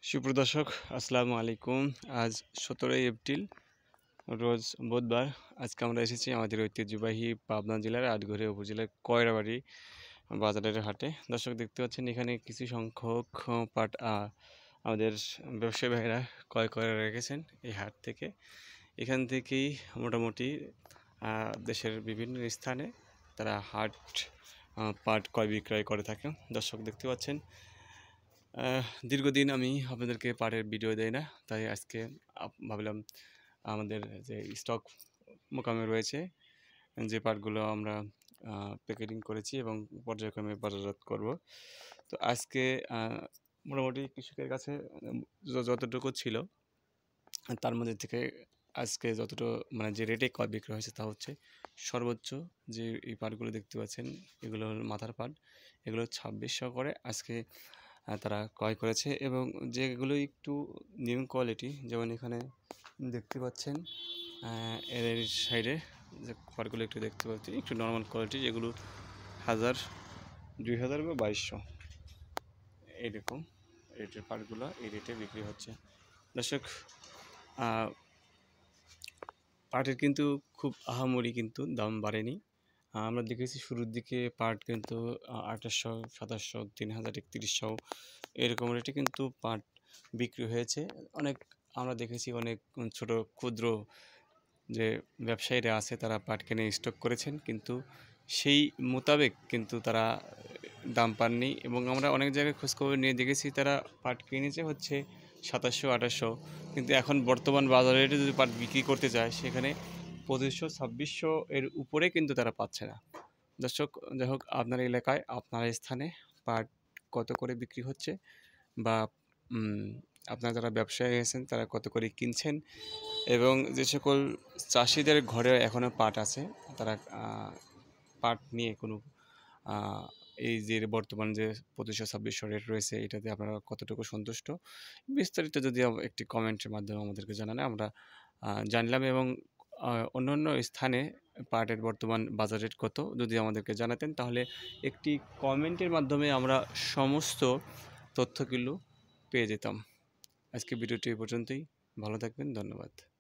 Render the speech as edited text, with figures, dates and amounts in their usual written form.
সুপ্রদর্শক আসসালামু আলাইকুম। আজ 17ই এপ্রিল রোজ বুধবার। আজকে আমরা এসেছি আমাদের ঐতিহ্যবাহী পাবনা জেলার আটঘরিয়া উপজেলার কয়রাবাড়ি বাজারের হাটে। দর্শক দেখতে পাচ্ছেন এখানে কিছু সংখ্যক পাট আমাদের ব্যবসায়ী ভাইরা ক্রয় করে রেখেছেন এই হাট থেকে। এখান থেকেই মোটামুটি দেশের বিভিন্ন স্থানে তারা পাট ক্রয় বিক্রয় করে থাকে। দর্শক দেখতে পাচ্ছেন দীর্ঘদিন আমি আপনাদেরকে পাটের ভিডিও দেই না, তাই আজকে ভাবলাম আমাদের যে স্টক মোকামে রয়েছে যে পাটগুলো আমরা প্যাকেটিং করেছি এবং পর্যায়ক্রমে বাজারজাত করব। তো আজকে মোটামুটি কৃষকের কাছে যতটুকু ছিল তার মধ্যে থেকে আজকে যতটুকু মানে যে রেটে ক্রয় বিক্রয় হয়েছে তা হচ্ছে সর্বোচ্চ যে এই পাটগুলো দেখতে পাচ্ছেন এগুলো হল মাথার পাট, এগুলো 2600 করে আজকে তারা ক্রয় করেছে। এবং যেগুলো একটু নিউ কোয়ালিটি, যেমন এখানে দেখতে পাচ্ছেন এর সাইডে যে পাটগুলো একটু দেখতে পাচ্ছি একটু নর্মাল কোয়ালিটি, যেগুলো 1000, 2000 বা 2200 এইরকম রেটের পাটগুলো এই রেটে বিক্রি হচ্ছে। দর্শক পাটের কিন্তু খুব আহামরি কিন্তু দাম বাড়েনি। আমরা দেখেছি শুরুর দিকে পাট কিন্তু 2800, 2700, 3000, 3100 এরকম রেটে কিন্তু পাট বিক্রি হয়েছে। আমরা দেখেছি অনেক ছোট ক্ষুদ্র যে ব্যবসায়ীরা আছে তারা পাট কিনে স্টক করেছেন, কিন্তু সেই মোতাবেক কিন্তু তারা দাম পাননি। এবং আমরা অনেক জায়গায় খোঁজখবর নিয়ে দেখেছি তারা পাট কিনেছে হচ্ছে 2700, 2800, কিন্তু এখন বর্তমান বাজার রেটে যদি পাট বিক্রি করতে যায় সেখানে 2500, 2600 এর উপরে কিন্তু তারা পাচ্ছে না। দর্শক, যাই হোক, আপনার এলাকায় আপনার স্থানে পাট কত করে বিক্রি হচ্ছে বা আপনারা যারা ব্যবসায়ী আছেন তারা কত করে কিনছেন, এবং যে সকল চাষিদের ঘরে এখনও পাট আছে তারা পাট নিয়ে কোনো এই যে বর্তমান যে 2500-2600 রেট রয়েছে এটাতে আপনারা কতটুকু সন্তুষ্ট, বিস্তারিত যদি একটি কমেন্টের মাধ্যমে আমাদেরকে জানান আমরা জানলাম। এবং অন্যান্য স্থানে পাটের বর্তমান বাজার রেট কত যদি আমাদেরকে জানাতেন তাহলে একটি কমেন্টের মাধ্যমে আমরা সমস্ত তথ্যগুলো পেয়ে যেতাম। আজকে ভিডিওটি এই পর্যন্তই। ভালো থাকবেন, ধন্যবাদ।